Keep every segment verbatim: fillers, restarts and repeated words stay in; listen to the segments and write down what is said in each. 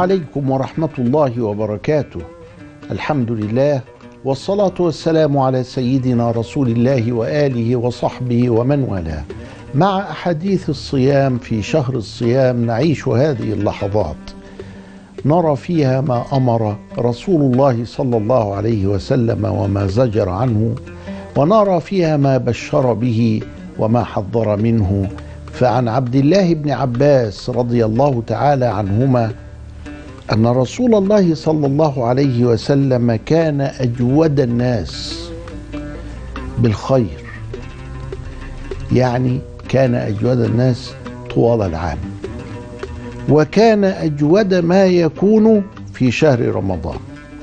عليكم ورحمة الله وبركاته. الحمد لله والصلاة والسلام على سيدنا رسول الله وآله وصحبه ومن والاه. مع أحاديث الصيام في شهر الصيام نعيش هذه اللحظات، نرى فيها ما أمر رسول الله صلى الله عليه وسلم وما زجر عنه، ونرى فيها ما بشر به وما حذر منه. فعن عبد الله بن عباس رضي الله تعالى عنهما أن رسول الله صلى الله عليه وسلم كان أجود الناس بالخير، يعني كان أجود الناس طوال العام، وكان أجود ما يكون في شهر رمضان.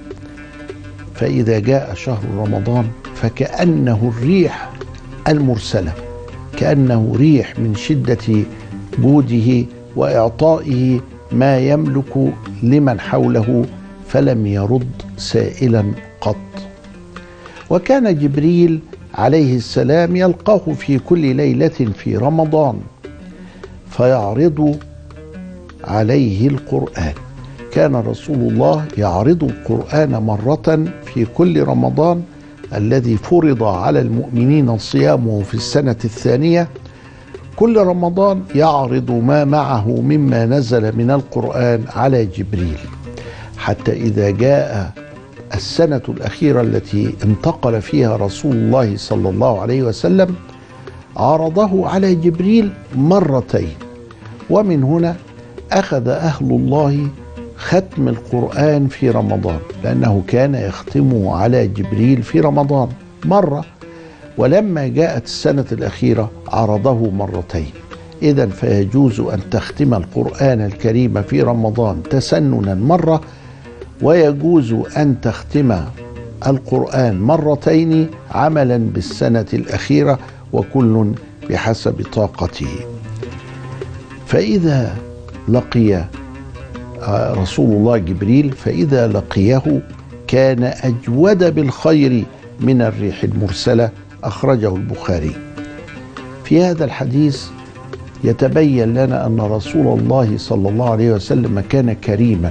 فإذا جاء شهر رمضان فكأنه الريح المرسلة، كأنه ريح من شدة جوده وإعطائه ما يملك لمن حوله، فلم يرد سائلا قط. وكان جبريل عليه السلام يلقاه في كل ليلة في رمضان فيعرض عليه القرآن. كان رسول الله يعرض القرآن مرة في كل رمضان الذي فرض على المؤمنين صيامه في السنة الثانية. كل رمضان يعرض ما معه مما نزل من القرآن على جبريل، حتى إذا جاء السنة الأخيرة التي انتقل فيها رسول الله صلى الله عليه وسلم عرضه على جبريل مرتين. ومن هنا أخذ أهل الله ختم القرآن في رمضان، لأنه كان يختمه على جبريل في رمضان مرة، ولما جاءت السنة الأخيرة عرضه مرتين. إذن فيجوز أن تختم القرآن الكريم في رمضان تسننا مرة، ويجوز أن تختم القرآن مرتين عملا بالسنة الأخيرة، وكل بحسب طاقته. فإذا لقي رسول الله جبريل فإذا لقيه كان أجود بالخير من الريح المرسلة، أخرجه البخاري. في هذا الحديث يتبين لنا أن رسول الله صلى الله عليه وسلم كان كريما،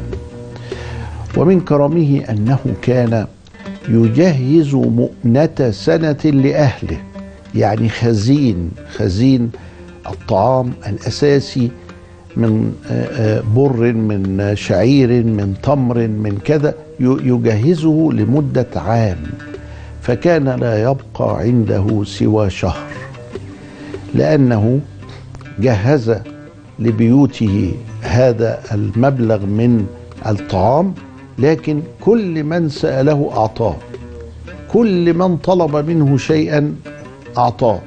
ومن كرمه أنه كان يجهز مؤنة سنة لأهله، يعني خزين خزين الطعام الأساسي من بر، من شعير، من تمر، من كذا، يجهزه لمدة عام. فكان لا يبقى عنده سوى شهر، لأنه جهز لبيوته هذا المبلغ من الطعام، لكن كل من سأله أعطاه، كل من طلب منه شيئا أعطاه.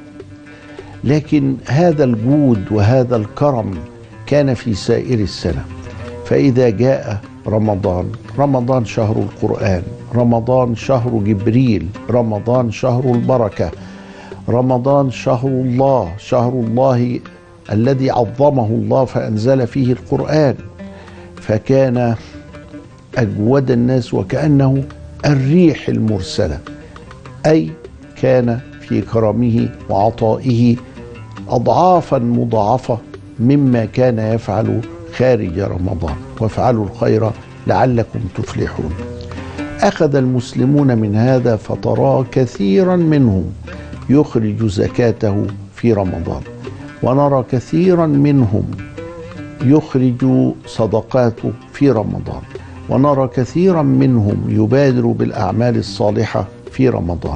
لكن هذا الجود وهذا الكرم كان في سائر السنة. فإذا جاء رمضان، رمضان شهر القرآن، رمضان شهر جبريل، رمضان شهر البركة، رمضان شهر الله، شهر الله الذي عظمه الله فأنزل فيه القرآن، فكان أجود الناس وكأنه الريح المرسلة، أي كان في كرمه وعطائه أضعافا مضاعفة مما كان يفعل خارج رمضان. وافعلوا الخير لعلكم تفلحون. أخذ المسلمون من هذا فترى كثيرا منهم يخرج زكاته في رمضان، ونرى كثيرا منهم يخرج صدقاته في رمضان، ونرى كثيرا منهم يبادر بالأعمال الصالحة في رمضان.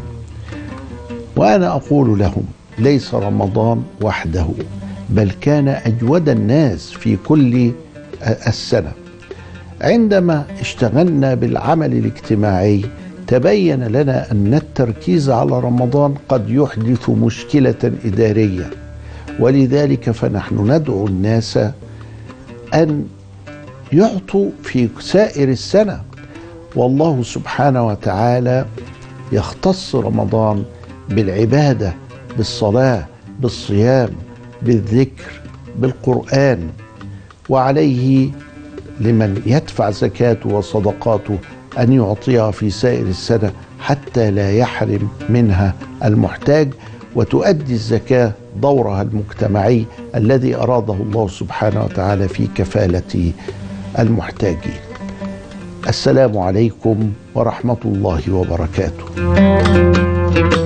وأنا أقول لهم ليس رمضان وحده، بل كان أجود الناس في كل السنة. عندما اشتغلنا بالعمل الاجتماعي تبين لنا أن التركيز على رمضان قد يحدث مشكلة إدارية، ولذلك فنحن ندعو الناس أن يعطوا في سائر السنة. والله سبحانه وتعالى يختص رمضان بالعبادة، بالصلاة، بالصيام، بالذكر، بالقرآن، وعليه لمن يدفع زكاته وصدقاته أن يعطيها في سائر السنة حتى لا يحرم منها المحتاج، وتؤدي الزكاة دورها المجتمعي الذي أراده الله سبحانه وتعالى في كفالة المحتاجين. السلام عليكم ورحمة الله وبركاته.